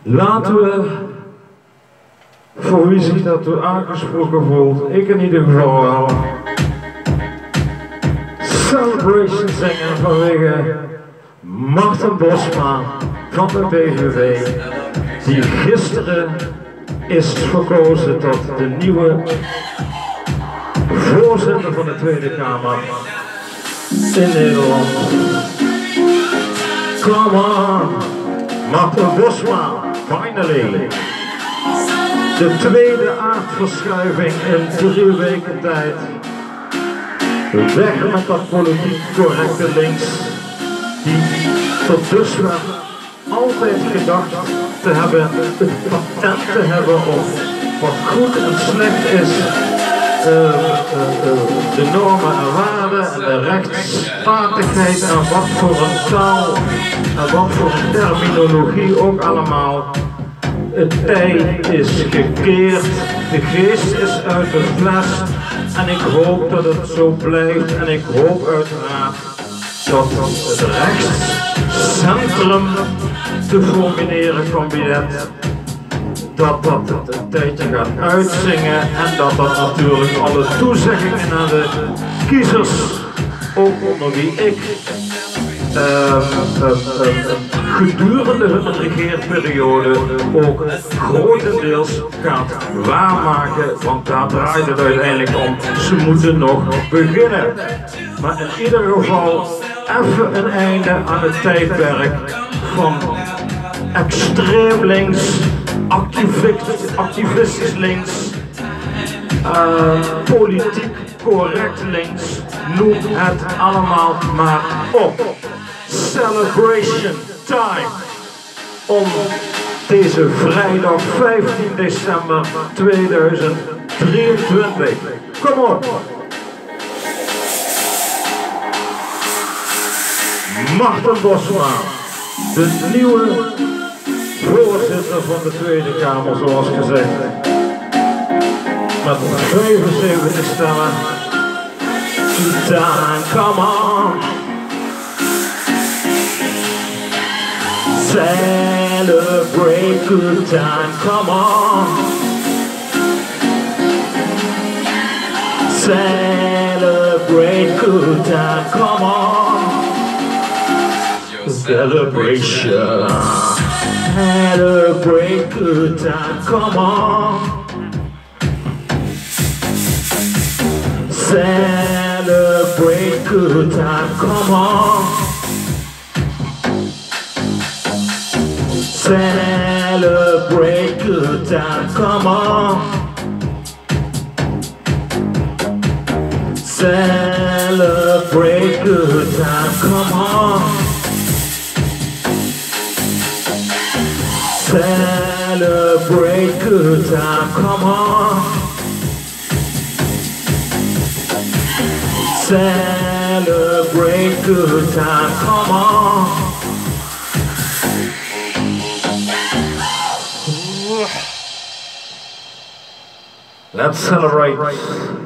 Laten we, voor wie zich daartoe aangesproken voelt, ik in ieder geval wel, Celebration zingen vanwege Marten Bosma van de BVV, die gisteren is verkozen tot de nieuwe voorzitter van de Tweede Kamer in Nederland. Come on, Marten Bosma, finally. De tweede aardverschuiving in 3 weken tijd. Weg met dat politiek correcte links, die tot dusver altijd gedacht te hebben, het patent te hebben op wat goed en slecht is, de normen en waarden en de rechtsstatigheid en wat voor een taal en wat voor een terminologie ook allemaal. Het tij is gekeerd, de geest is uit de fles en ik hoop dat het zo blijft en ik hoop uiteraard dat het rechtscentrum te formuleren kabinet dat een tijdje gaat uitzingen en dat natuurlijk alle toezeggingen aan de kiezers, ook onder wie ik, gedurende hun regeerperiode ook grotendeels gaat waarmaken, want daar draait het uiteindelijk om. Ze moeten nog beginnen. Maar in ieder geval even een einde aan het tijdperk van extreem links, activistisch links, politiek correct links, noem het allemaal maar op. Celebration time om deze vrijdag 15 december 2023. Kom op! Marten Bosma, de nieuwe voorzitter van de Tweede Kamer, zoals gezegd. Met 75 stemmen. Time, come on! Celebrate good time, come on. Celebrate good time, come on. Celebration. Celebrate good time, come on. Celebrate good time, come on. Celebrate good time, come on. Celebrate good time, come on. Celebrate good time, come on. Celebrate good time, come on. Let's celebrate